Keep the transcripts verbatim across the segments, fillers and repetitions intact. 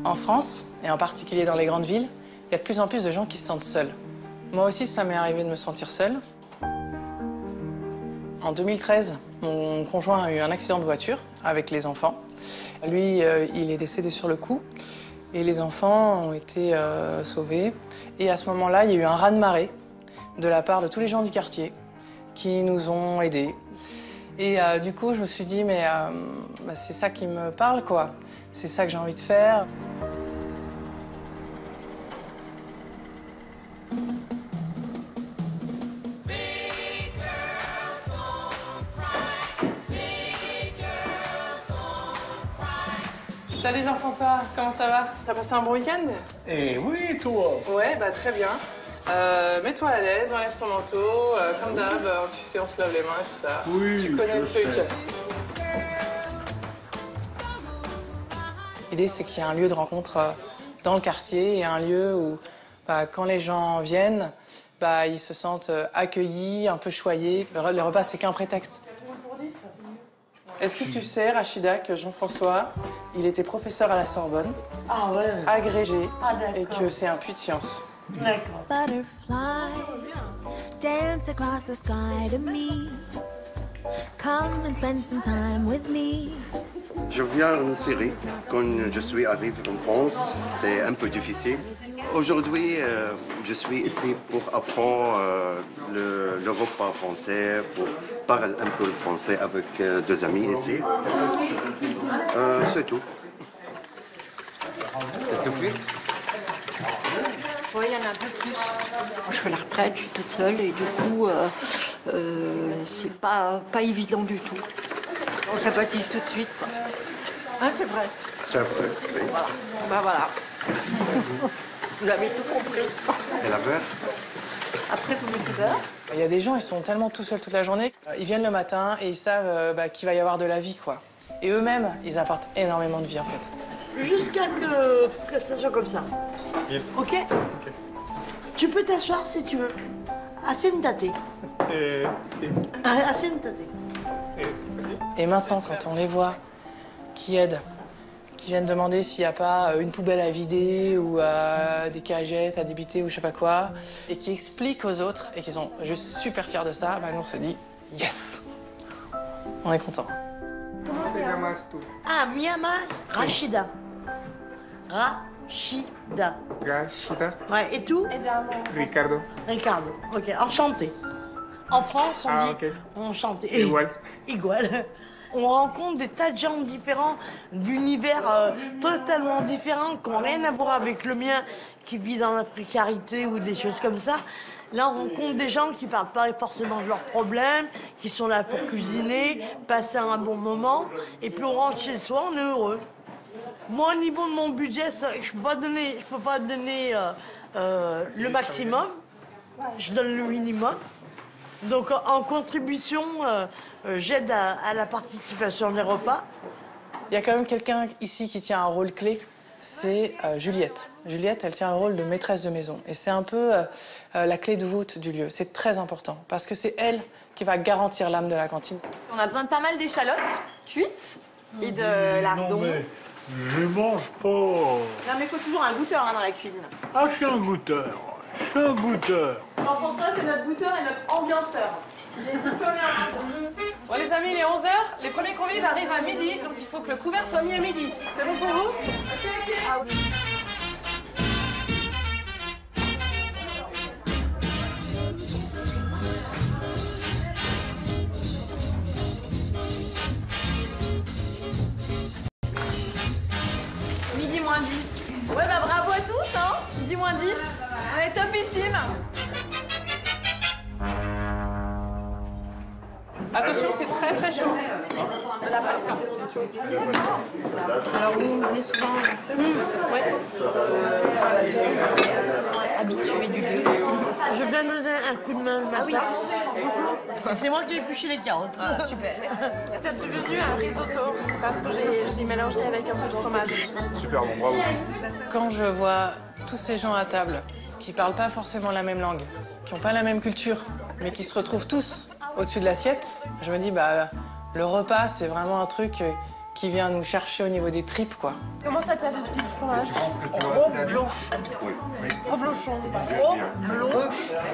En France, et en particulier dans les grandes villes, il y a de plus en plus de gens qui se sentent seuls. Moi aussi, ça m'est arrivé de me sentir seule. En deux mille treize, mon conjoint a eu un accident de voiture avec les enfants. Lui, euh, il est décédé sur le coup et les enfants ont été euh, sauvés. Et à ce moment-là, il y a eu un raz-de-marée de la part de tous les gens du quartier qui nous ont aidés. Et euh, du coup, je me suis dit, mais euh, bah, c'est ça qui me parle, quoi. C'est ça que j'ai envie de faire. Salut Jean-François, comment ça va? T'as passé un bon week-end? Eh oui, toi? Ouais, bah très bien. Euh, Mets-toi à l'aise, enlève ton manteau, euh, comme d'hab, euh, tu sais, on se lave les mains et tout ça. Oui, tu connais le truc. sais. L'idée, c'est qu'il y a un lieu de rencontre euh, dans le quartier et un lieu où, bah, quand les gens viennent, bah, ils se sentent euh, accueillis, un peu choyés. Le, le repas, c'est qu'un prétexte. Est-ce que tu sais, Rachida, que Jean-François, il était professeur à la Sorbonne, ah ouais. agrégé, ah, et que c'est un puits de science? D'accord. Butterfly, dance across the sky to me. Come and spend some time with me. Je viens en Syrie. Quand je suis arrivé en France, c'est un peu difficile. Aujourd'hui, euh, je suis ici pour apprendre euh, le, le repas français, pour parler un peu le français avec euh, deux amis ici. Euh, c'est tout. Ça suffit? Oui, il y en a un peu plus. Moi, je fais la retraite, je suis toute seule et du coup, euh, euh, c'est pas, pas évident du tout. On sympathise tout de suite, quoi. Hein, c'est vrai. C'est vrai, oui. Voilà. Ben voilà. Vous avez tout compris. Et la beurre? Après, vous mettez du beurre. Il y a des gens, ils sont tellement tout seuls toute la journée. Ils viennent le matin et ils savent euh, bah, qu'il va y avoir de la vie, quoi. Et eux-mêmes, ils apportent énormément de vie, en fait. Jusqu'à que, que ça soit comme ça. Bien. Ok? Ok. Tu peux t'asseoir si tu veux. Assentate. Eh, si. Ah, Assentate. Eh, c'est facile. Et maintenant, quand on les voit, qui aident, qui viennent demander s'il n'y a pas une poubelle à vider ou euh, des cagettes à débiter ou je sais pas quoi, et qui expliquent aux autres et qui sont juste super fiers de ça, bah nous on se dit yes, on est content. ¿Cómo te llamas tú? Ah, Miyamas Rachida. Rachida. Rachida. Ouais, et tout? Ricardo. Ricardo. Ok, enchanté. En France, on Ah, dit ok. enchanté. Igual. Igual. On rencontre des tas de gens différents, d'univers euh, totalement différents, qui n'ont rien à voir avec le mien, qui vit dans la précarité ou des choses comme ça. Là, on rencontre des gens qui ne parlent pas forcément de leurs problèmes, qui sont là pour cuisiner, passer un bon moment, et puis on rentre chez soi, on est heureux. Moi, au niveau de mon budget, je ne peux pas donner, je peux pas donner euh, euh, le maximum, je donne le minimum. Donc, en contribution, euh, euh, j'aide à, à la participation des repas. Il y a quand même quelqu'un ici qui tient un rôle clé, c'est euh, Juliette. Juliette, elle tient le rôle de maîtresse de maison. Et c'est un peu euh, euh, la clé de voûte du lieu. C'est très important, parce que c'est elle qui va garantir l'âme de la cantine. On a besoin de pas mal d'échalotes cuites et de lardons. Non, mais je mange pas. Non, mais il faut toujours un goûteur hein, dans la cuisine. Ah, je suis un goûteur. Je suis un goûteur. Jean-François, c'est notre goûteur et notre ambianceur. Bon les amis, il est onze heures, les premiers convives arrivent à midi, donc il faut que le couvert soit mis à midi. C'est bon pour vous? Ah oui. Midi moins dix. Ouais, bah bravo à tous, hein. Midi moins dix. On est topissime. Attention, c'est très très chaud. Alors, vous venez souvent Ouais. habitué du lieu. Je viens de donner un coup de main le matin. Ah oui. C'est moi qui ai épluché les carottes. Ah, super. C'est devenu un risotto parce que j'ai j'ai mélangé avec un peu de fromage. Super, bon, bravo. Quand je vois tous ces gens à table qui parlent pas forcément la même langue, qui n'ont pas la même culture, mais qui se retrouvent tous au-dessus de l'assiette, je me dis, bah, le repas, c'est vraiment un truc qui vient nous chercher au niveau des tripes, quoi. Comment ça t'a de petit fromage? Gros blanc. Gros blochon. Gros blond.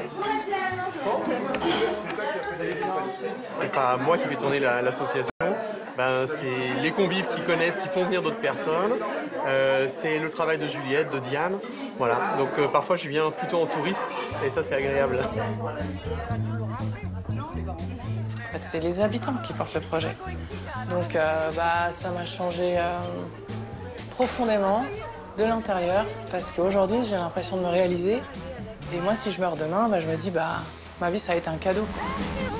C'est pas moi qui vais tourner la- l'association, ben, c'est les convives qui connaissent, qui font venir d'autres personnes. Euh, c'est le travail de Juliette, de Diane. Voilà, donc euh, parfois je viens plutôt en touriste et ça c'est agréable. En fait, c'est les habitants qui portent le projet. Donc euh, bah, ça m'a changé euh, profondément de l'intérieur parce qu'aujourd'hui j'ai l'impression de me réaliser. Et moi si je meurs demain, bah, je me dis bah ma vie ça a été un cadeau.